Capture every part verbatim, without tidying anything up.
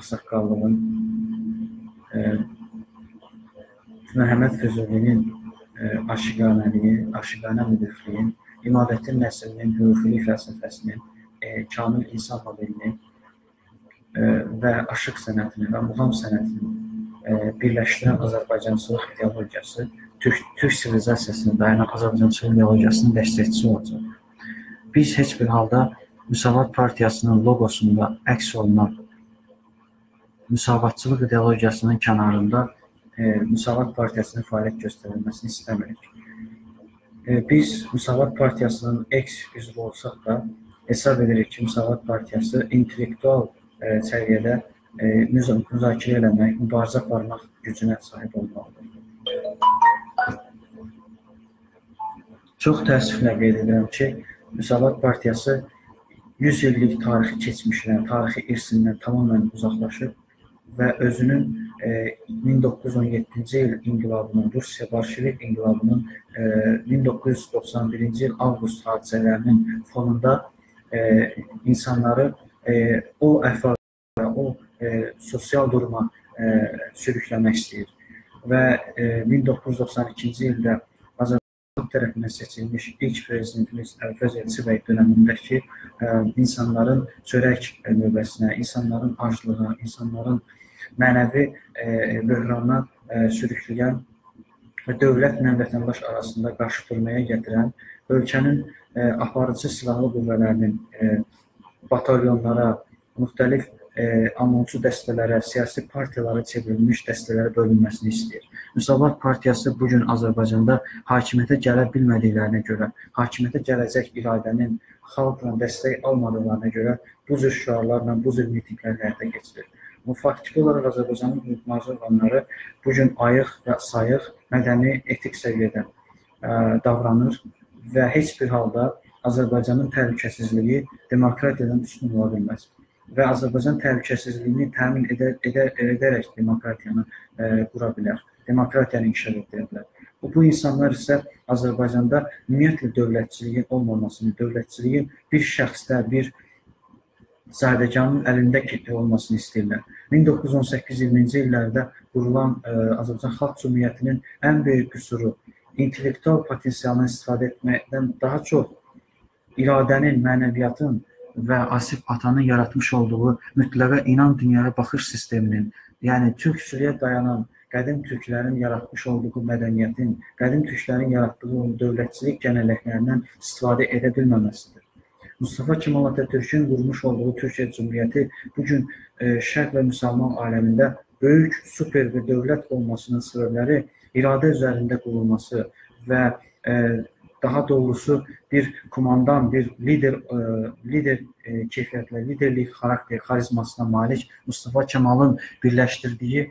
ağsaqqallığın, e, Məhəmməd Füzulinin e, aşiqanəliyi, aşiqanə müdrikliyin, İmadəddin Nəsirinin hürufilik fəlsəfəsinin, e, kamil insan modelini e, və aşıq sənətini və muğam sənətini e, birləşdirən Azərbaycançılıq ideologiyası, Türk, Türk sivilizasiyasına dayanan Azərbaycançılıq ideologiyasının dəstəkçisi olacaq. Biz heç bir halda Müsavat Partiyasının logosunda əks olunan müsavatçılıq ideologiyasının kənarında e, Müsavat Partiyasının fəaliyyət göstərilməsini istəmirik. E, biz Müsavat Partiyasının eks üzvü olsaq da hesab edirik ki, Müsavat Partiyası intellektual e, səviyyədə e, müzakirə eləmək, mübarizə aparmaq gücünə sahib olmalıdır. Çox təəssüflə qeyd edirəm ki, Müsavat Partiyası yüz illik tarixi keçmişdən, tarixi irsindən tamamən uzaqlaşıb və özünün e, min doqquz yüz on yeddinci il inqilabının, Rusiya Bolşevik inqilabının e, min doqquz yüz doxsan birinci il avqust hadisələrinin fonunda e, insanları e, o əhvalatlara, o e, sosial duruma e, sürükləmək istəyir. Və e, min doqquz yüz doxsan ikinci ildə Azərbaycan tərəfindən seçilmiş ilk prezidentimiz Əlfəz Elçibəy dönəmindəki e, insanların çörək növbəsinə, insanların aclığa, insanların mənəvi e, böhranına e, sürükləyən və dövlətlə vətəndaş arasında qarşıdurmaya gətirən, ölkənin e, aparıcı silahlı qüvvələrinin e, batalyonlara, müxtəlif e, amonçu dəstələrə, siyasi partiyalara çevrilmiş dəstələrə bölünməsini istəyir. Müsavat Partiyası bugün Azərbaycanda hakimiyyətə gələ bilmədiklərinə görə, hakimiyyətə gələcək iradənin xalqla dəstək almadıqlarına görə bu cür şüarlarla, bu cür mitinglər həyata keçirir. Bu faktiki olaraq Azərbaycanın hüquq-mühafizə orqanları bugün ayıq və sayıq, mədəni, etik səviyyədə ə, davranır və heç bir halda Azərbaycanın təhlükəsizliyi demokratiyadan üstün ola bilməz. Və Azərbaycan təhlükəsizliyini təmin edə, edə, edərək demokratiyanı ə, qura bilər, demokratiyanı inkişaf etdirə bilər. Bu, bu insanlar isə Azərbaycanda ümumiyyətlə dövlətçiliyin olmamasını, dövlətçiliyin bir şəxsdə, bir zadəganın əlində olmasını istəyirlər. min doqquz yüz on səkkiz iyirminci illərdə qurulan ə, Azərbaycan Xalq Cümhuriyyətinin ən böyük qüsuru intellektual potensialını istifadə etməkdən daha çox iradənin, mənəviyyatın və Asif Atanın yaratmış olduğu mütləqə inan dünyaya baxış sisteminin, yəni türkçülüyə dayanan qədim türklərin yaratmış olduğu mədəniyyətin, qədim türklərin yaratdığı dövlətçilik gənələklərindən istifadə edə bilməməsidir. Mustafa Kemal Atatürk'ün qurmuş olduğu Türkiyə Cumhuriyyəti bugün e, şərq və müsəlman aləmində böyük, super bir dövlət olmasının səbəbləri iradə üzərində qurulması və e, daha doğrusu bir komandan, bir lider, e, lider e, keyfiyyətlə, liderlik xarakteri, xarizmasına malik Mustafa Kemal'ın birləşdirdiyi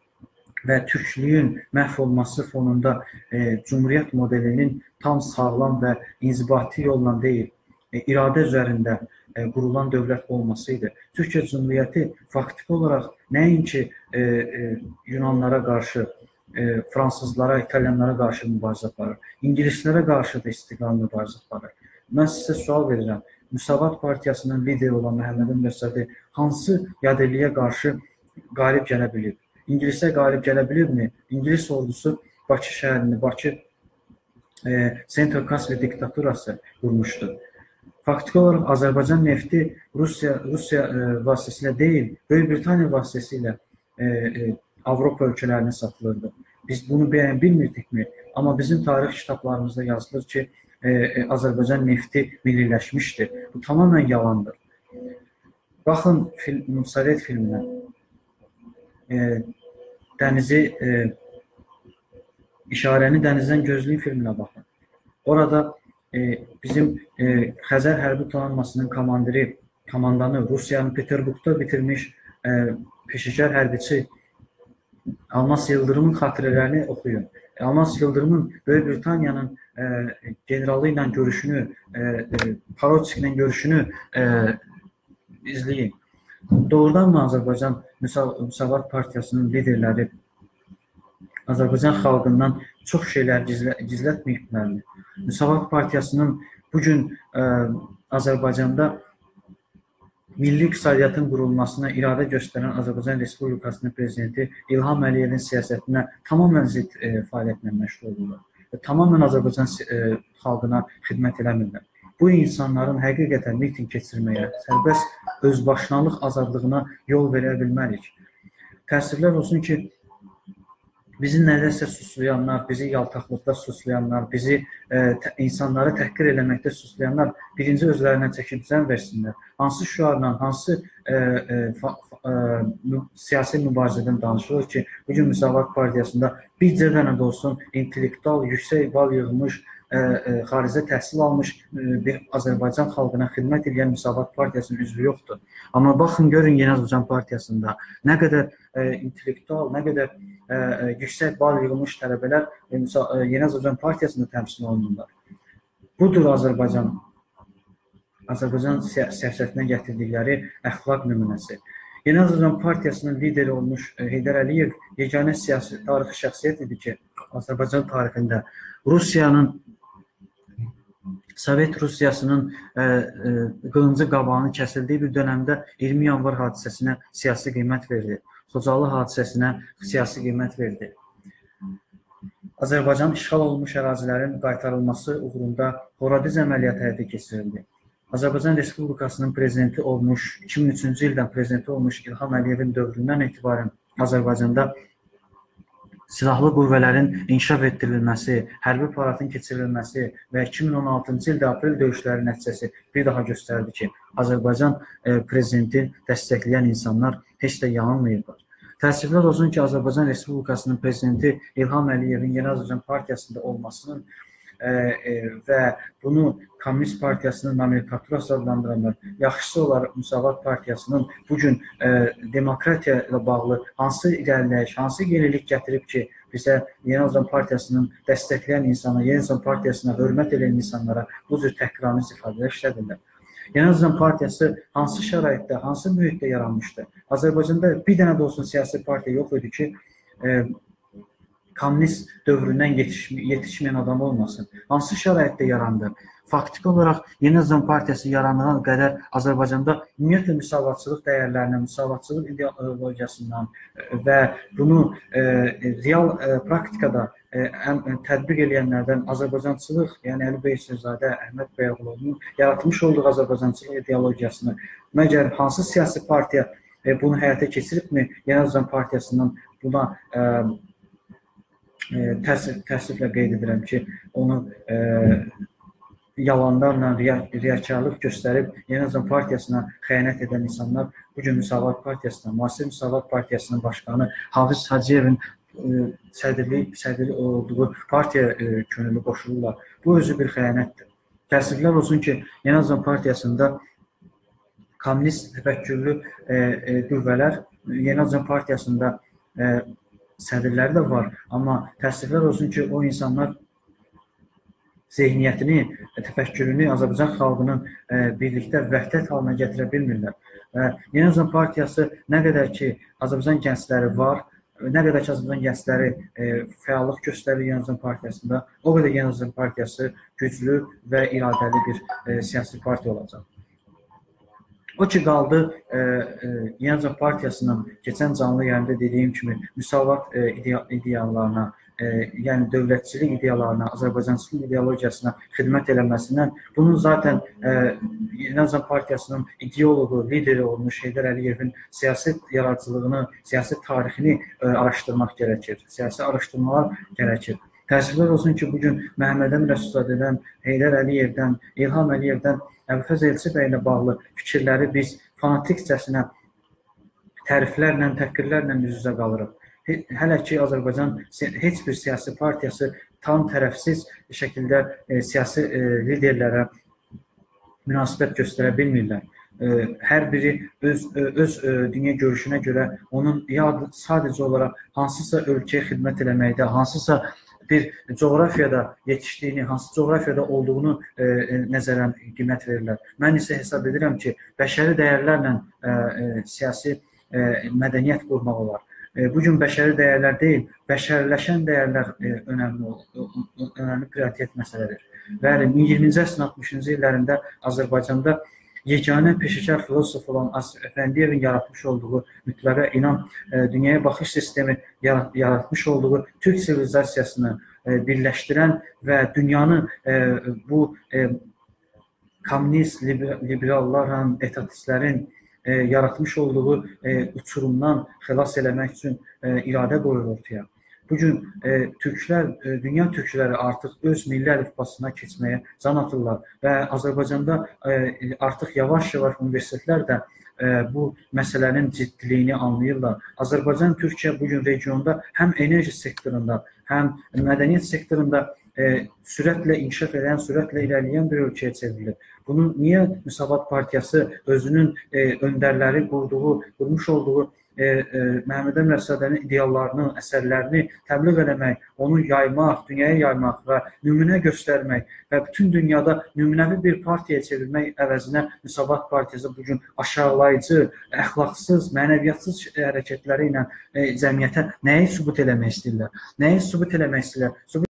və türklüyün məhv olması fonunda e, Cumhuriyyət modelinin tam sağlam və inzibati yolla deyil, iradə üzərində e, qurulan dövlət olmasıydı. Türkiyə Cumhuriyyəti faktiki olaraq nəinki e, e, Yunanlara qarşı, e, Fransızlara, İtalyanlara qarşı mübarizə aparır, İngilislərə qarşı da istiqlal mübarizə aparır. Mən sizə sual verirəm, Müsavat Partiyasının lideri olan Məhəmməd Məsədi hansı yadelliyə qarşı qalib gələ bilib? İngilisə qalib gələ bilibmi? İngilis ordusu Bakı şəhərini, Bakı e, Sentral Kasve diktaturası qurmuşdu. Faktiki olaraq Azərbaycan nefti Rusiya, Rusiya e, vasitəsilə deyil, Böyük Britaniya vasitəsilə e, e, Avropa ölkələrinə satılırdı. Biz bunu bəyən bilmirdikmi? Amma bizim tarix kitablarımızda yazılır ki, e, e, Azərbaycan nefti milliləşmişdir. Bu tamamən yalandır. Baxın film, Sovet filminə, e, dənizi, e, işarəni dənizdən gözləyin filminə baxın. Orada E, bizim e, Xəzər Hərbi Donanmasının komandiri, komandanı Rusiyanın Peterburqda bitirmiş e, peşəkar hərbiçi Almas Yıldırımın xatirələrini oxuyun. E, Almas Yıldırımın Böyük Britaniyanın e, generalı ilə görüşünü, e, e, Paroçik ilə görüşünü e, izləyin. Doğrudan mı Azərbaycan Müsavat Partiyasının liderləri Azərbaycan xalqından çox şeylər gizlə, gizlətməyiblərmi? Müsavat Partiyasının bugün ə, Azərbaycanda milli iqtisadiyyatın qurulmasına iradə göstərən Azərbaycan Respublikasının prezidenti İlham Əliyevin siyasətinə tamamilə zidd e, fəaliyyətlə məşğul olurlar. Və tamamilə Azərbaycan e, xalqına xidmət eləmirlər. Bu insanların həqiqətən miting keçirməyə, sərbəst özbaşınalıq azadlığına yol verə bilmərik. Təəssüflər olsun ki, bizi nədəsə suslayanlar, bizi yaltaqlıqda suslayanlar, bizi e, tə, insanları təhqir eləməkdə suslayanlar birinci özlərindən çəkib düzən versinlər. Hansı şüarla, hansı e, e, fa, e, siyasi mübarizədən danışılır ki, bugün Müsavat Partiyasında bircə dənə də olsun intellektual, yüksək bal yığmış, e, e, xaricdə təhsil almış e, bir Azərbaycan xalqına xidmət edən Müsavat Partiyasının üzvü yoxdur. Amma baxın, görün Yeni Azərbaycan Partiyasında nə qədər e, intellektual, nə qədər e, e, yüksək bal yığılmış tələbələr e, Yeni Azərbaycan Partiyasında təmsil olunurlar. Budur Azərbaycan, Azərbaycan siyasətinə gətirdikləri əxlaq nümunəsi. Yeni Azərbaycan Partiyasının lideri olmuş Heydər Əliyev yeganə siyasi tarixi şəxsiyyət idi ki, Azərbaycan tarixində Rusiyanın, Sovet Rusiyasının e, e, qılıncı qabağını kəsildiyi bir dönəmdə iyirmi yanvar hadisəsinə siyasi qiymət verdi. Xocalı hadisəsinə siyasi qiymət verdi. Azərbaycan işğal olunmuş ərazilərin qaytarılması uğrunda Horadiz əməliyyatı həyata keçirildi. Azərbaycan Respublikasının prezidenti olmuş, iki min üçüncü ildən prezidenti olmuş İlham Əliyevin dövründən etibarən Azərbaycanda silahlı qüvvələrin inkişaf etdirilməsi, hərbi paradın keçirilməsi və iki min on altıncı ildə aprel döyüşləri nəticəsi bir daha göstərdi ki, Azərbaycan e, prezidenti dəstəkləyən insanlar heç də yanılmayıblar. Təəssüflər olsun ki, Azərbaycan Respublikasının prezidenti İlham Əliyevin Yeni Azərbaycan Partiyasında olmasının e, e, və bunu Komünist Partiyasının nomenklaturası adlandıranlar, yaxşısı olaraq Müsavat Partiyasının bugün e, demokratiya ilə bağlı hansı irəliləyiş, hansı yenilik gətirib ki, bizə Yeni Azərbaycan Partiyasının dəstəkləyən insana, Yeni Azərbaycan Partiyasına hörmət edən insanlara bu cür təhqiramiz ifadələr işlədirlər. Yeni Azərbaycan Partiyası hansı şəraitdə, hansı mühitdə yaranmışdı? Azərbaycanda bir dənə də olsun siyasi partiya yox idi ki, e, komünist dövründən yetişmə, yetişməyən adam olmasın. Hansı şəraitdə yarandı? Faktiki olaraq Yeni Azərbaycan Partiyası yaranana qədər Azərbaycanda ümumiyyətlə müsavatçılıq dəyərlərindən, müsavatçılıq ideologiyasından və bunu e, real e, praktikada e, tətbiq edənlərdən Azərbaycançılıq, yəni Əli Beyşəzadə, Əhməd Bəyoğlu'nun yaratmış olduğu Azərbaycançılıq ideologiyasını məgər hansı siyasi partiya e, bunu həyata keçiribmi? Yeni Azərbaycan Partiyasının buna e, e, təəssüf, təəssüflə qeyd edirəm ki, onu e, yalanlarla, riyakarlıq göstərib Yeni Azərbaycan Partiyasına xəyanət edən insanlar bugün Müsavat Partiyasına, müasir Müsavat Partiyasının başqanı Hafiz Hacıyevin e, sədrli, sədrli olduğu partiya e, könüllü qoşulurlar. Bu özü bir xəyanətdir. Təəssüflər olsun ki, Yeni Azərbaycan Partiyasında komünist təfəkkürlü e, e, qüvvələr, Yeni Azərbaycan Partiyasında e, sədrləri də var. Amma təəssüflər olsun ki, o insanlar zehniyyətini, təfəkkürünü Azərbaycan xalqının e, birlikdə vəhdət halına gətirə bilmirlər. Və Yeni Azərbaycan Partiyası nə qədər ki, Azərbaycan gəncləri var, nə qədər ki, Azərbaycan gəncləri e, fəallıq göstərir Yeni Azərbaycan Partiyasında, o qədər Yeni Azərbaycan Partiyası güclü və iradəli bir e, siyasi partiya olacaq. O ki, qaldı e, e, Yeni Azərbaycan Partiyasının keçən canlı yayında dediyim kimi müsavat e, ideallarına, E, yəni dövlətçilik ideyalarına, Azərbaycançılıq ideologiyasına xidmət eləməsindən, bunun zaten e, Yeni Azərbaycan Partiyasının ideologu, lideri olmuş Heydər Əliyevin siyasi yaradıcılığını, siyasi tarixini e, araşdırmaq gərəkir, siyasi araşdırmalar gərəkir. Təəssüflər olsun ki, bugün Məhəmməd Əmin Rəsulzadədən, Heydər Əliyevdən, İlham Əliyevdən, Əbülfəz Elçi bəy ilə bağlı fikirləri biz fanatikcəsinə təriflərlə, təhqirlərlə üz-üzə qalırıq. Hələ ki, Azərbaycan heç bir siyasi partiyası tam tərəfsiz şəkildə e, siyasi e, liderlərə münasibət göstərə bilmirlər. E, hər biri öz, öz e, dünya görüşünə görə onun ya sadəcə olaraq hansısa ölkəyə xidmət eləməkdə, hansısa bir coğrafiyada yetişdiyini, hansı coğrafiyada olduğunu e, nəzərən qiymət verirlər. Mən isə hesab edirəm ki, bəşəri dəyərlərlə e, e, siyasi e, mədəniyyət qurmaq olar. Bugün bəşəri dəyərlər deyil, bəşəriləşən dəyərlər önəmli, önəmli prioritet məsələdir. Bəli, iyirminci əsrin altmışıncı illərində Azərbaycanda yeganə peşəkar filosof olan Asif Əfəndiyevin yaratmış olduğu mütləqə inam, dünyaya baxış sistemi yaratmış olduğu Türk sivilizasiyasını birləşdirən və dünyanı bu kommunist, liberallarla, etatistlərin yaratmış olduğu uçurumdan xilas eləmək üçün iradə qoyur ortaya. Bugün türklər, dünya türkləri artıq öz milli əlifbasına keçməyə can atırlar və Azərbaycanda artıq yavaş-yavaş universitetlər də bu məsələnin ciddiliyini anlayırlar. Azərbaycan, Türkiyə bugün regionda həm enerji sektorunda, həm mədəniyyət sektorunda sürətlə inkişaf edən, sürətlə irəliləyən bir ölkəyə çevrilir. Bunu niyə Müsavat Partiyası özünün öndərləri qurduğu, qurmuş olduğu Məhəmməd Əmin Rəsadənin ideallarını, əsərlərini təbliğ eləmək, onu yaymaq, dünyaya yaymaq və nümunə göstərmək və bütün dünyada nümunəvi bir partiyaya çevirmək əvəzinə Müsavat Partiyası bugün aşağılayıcı, əxlaqsız, mənəviyyatsız hərəkətləri ilə cəmiyyətə nəyi sübut eləmək istəyirlər? Nəyi sübut eləmək istəyirlər?